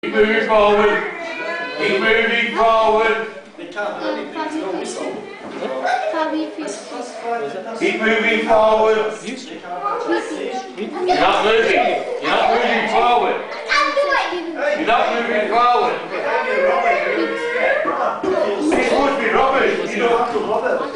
Keep moving forward. Keep moving forward. They can't do anything, it's no whistle. Keep moving forward. You're not moving. You're not moving forward. You're not moving forward. This would be rubbish. You don't have to rub it.